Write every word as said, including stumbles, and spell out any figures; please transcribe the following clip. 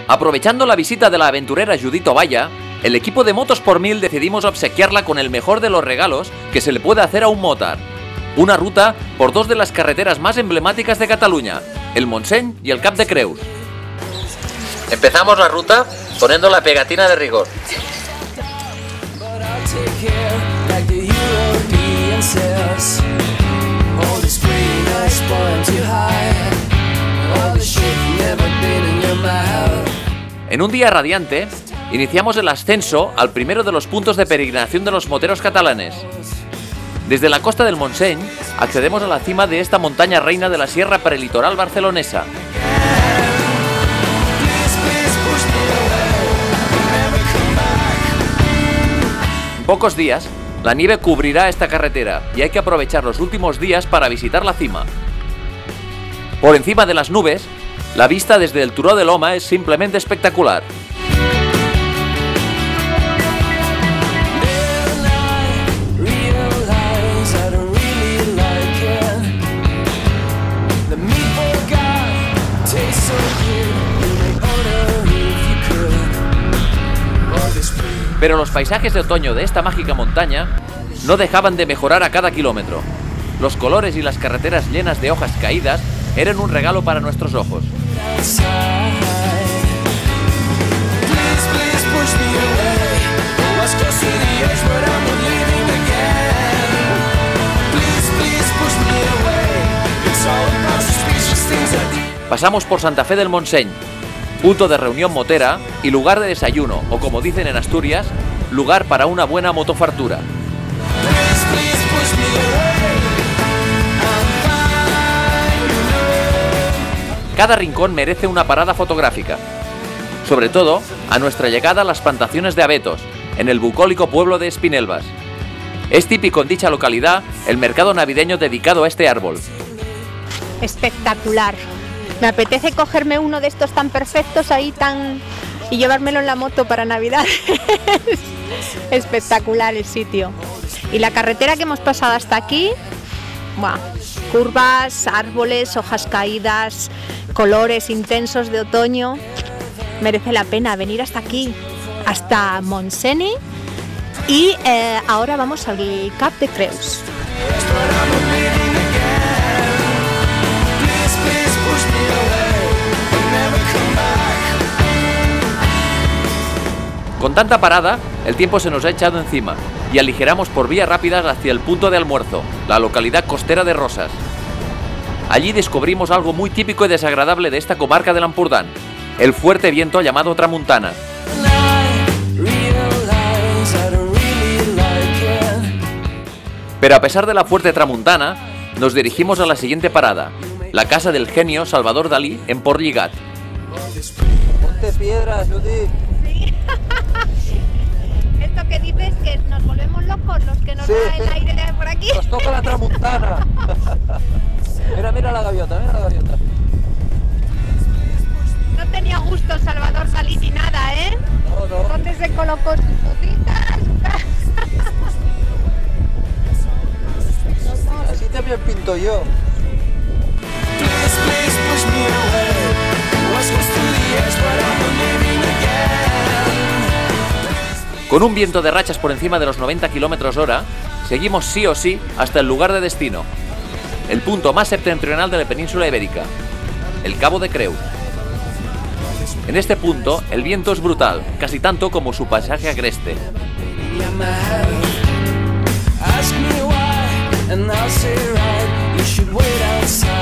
Aprovechando la visita de la aventurera Judith Ovalla, el equipo de Motos por Mil decidimos obsequiarla con el mejor de los regalos que se le puede hacer a un motard. Una ruta por dos de las carreteras más emblemáticas de Cataluña, el Montseny y el Cap de Creus. Empezamos la ruta poniendo la pegatina de rigor. En un día radiante, iniciamos el ascenso al primero de los puntos de peregrinación de los moteros catalanes. Desde la costa del Montseny accedemos a la cima de esta montaña reina de la sierra prelitoral barcelonesa. En pocos días, la nieve cubrirá esta carretera y hay que aprovechar los últimos días para visitar la cima. Por encima de las nubes, la vista desde el Turó de Loma es simplemente espectacular. Pero los paisajes de otoño de esta mágica montaña no dejaban de mejorar a cada kilómetro. Los colores y las carreteras llenas de hojas caídas eran un regalo para nuestros ojos. Pasamos por Santa Fe del Montseny, punto de reunión motera y lugar de desayuno, o como dicen en Asturias, lugar para una buena motofartura. Cada rincón merece una parada fotográfica. Sobre todo, a nuestra llegada a las plantaciones de abetos, en el bucólico pueblo de Espinelvas. Es típico en dicha localidad el mercado navideño dedicado a este árbol. Espectacular. Me apetece cogerme uno de estos tan perfectos ahí tan y llevármelo en la moto para Navidad. Espectacular el sitio. Y la carretera que hemos pasado hasta aquí, ¡buah! Curvas, árboles, hojas caídas, colores intensos de otoño. Merece la pena venir hasta aquí, hasta Montseny, y eh, ahora vamos al Cap de Creus. Con tanta parada, el tiempo se nos ha echado encima y aligeramos por vías rápidas hacia el punto de almuerzo, la localidad costera de Rosas. Allí descubrimos algo muy típico y desagradable de esta comarca del Ampurdán, el fuerte viento llamado tramuntana. Pero a pesar de la fuerte tramuntana, nos dirigimos a la siguiente parada, la casa del genio Salvador Dalí en Portlligat. Ponte piedras, Judith. Esto que dices que nos volvemos locos los que nos Sí. da el aire de por aquí. Nos toca la tramuntana. Mira, mira la gaviota, mira la gaviota. No tenía gusto Salvador Dalí ni nada, ¿eh? No, no. ¿Dónde se colocó sus botitas? Así también pinto yo. Con un viento de rachas por encima de los noventa kilómetros hora, seguimos sí o sí hasta el lugar de destino, el punto más septentrional de la península ibérica, el Cabo de Creus. En este punto, el viento es brutal, casi tanto como su paisaje agreste. Ask me why, and I'll say right, you should wait outside.